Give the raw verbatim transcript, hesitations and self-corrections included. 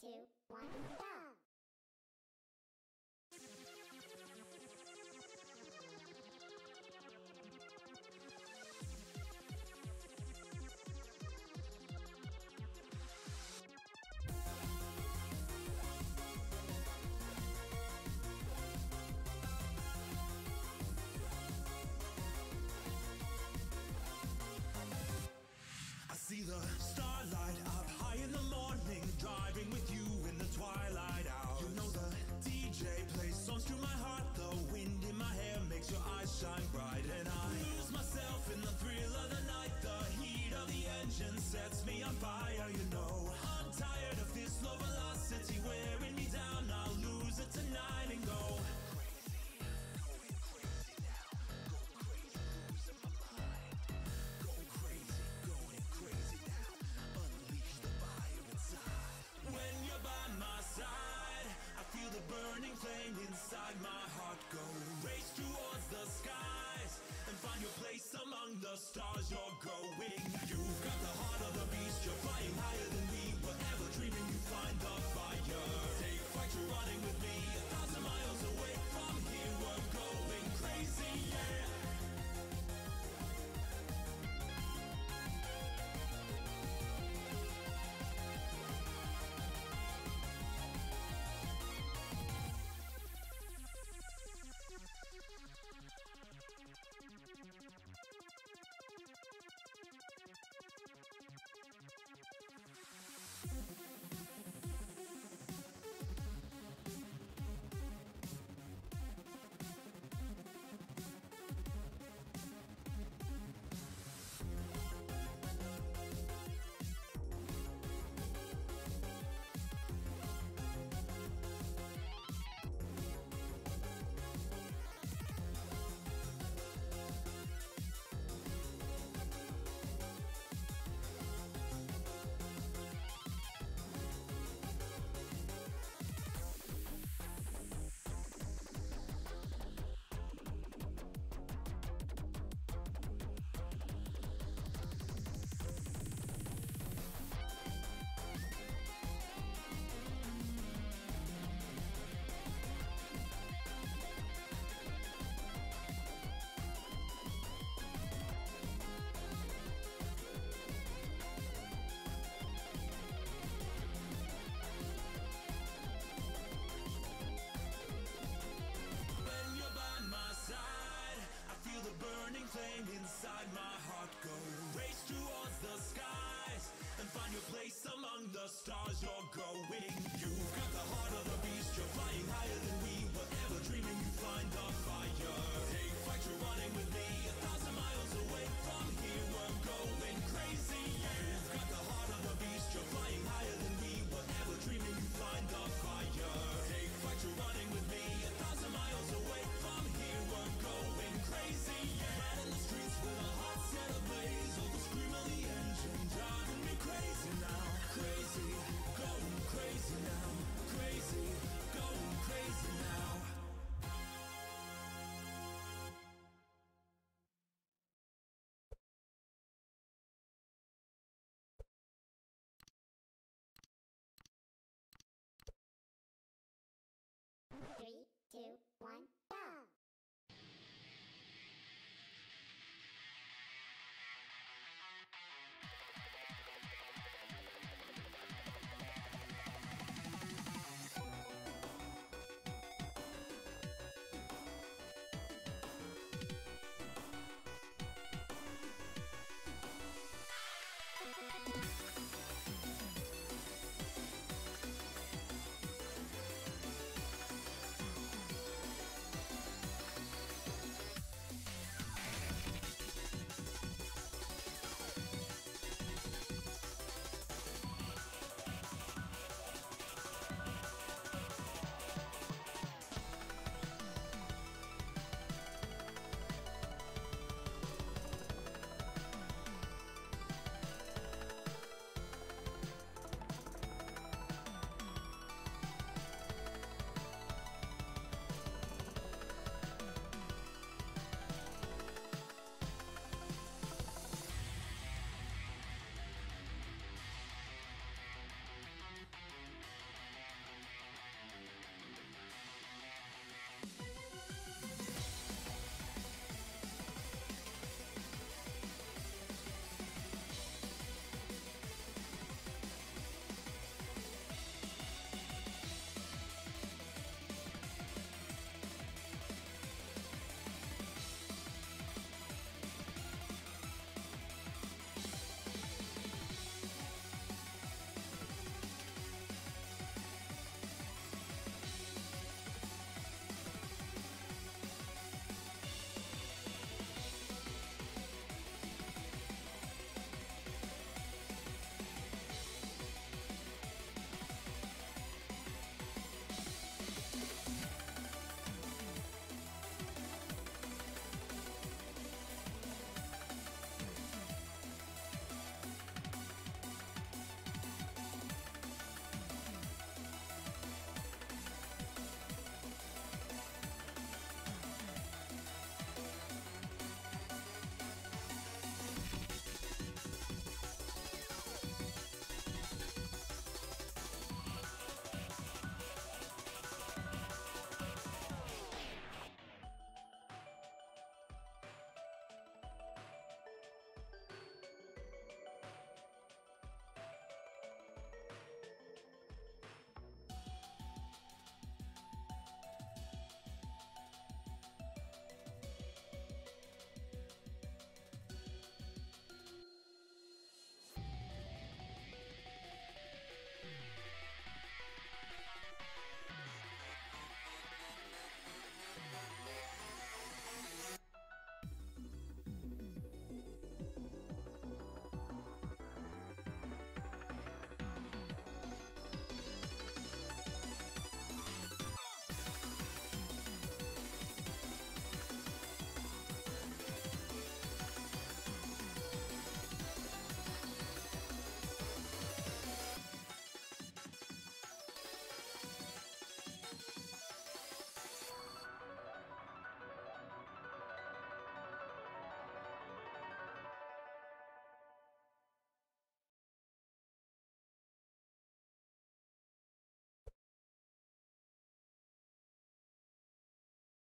two, one, go! I see the starlight up high in the morning, driving with you in the twilight hours. You know the D J plays songs to my heart, the wind in my hair makes your eyes shine bright, and I lose myself in the thrill of the night. The heat of the engine sets me on fire. You know I'm tired of this low velocity wearing me down. I'll lose it tonight and go side. I feel the burning flame inside my heart. Go race towards the skies and find your place among the stars. You're going. You've got the heart of the beast. You're flying higher than me. Whatever dreaming, you find the fire. Take flight, you're running with me. A thousand miles away from here. We're going crazy, yeah. Inside my heart, go race towards the skies and find your place among the stars. You're going. You've got the heart of the beast. You're flying higher than we. Whatever dreaming, you find the fire. Take flight, you're running with me. A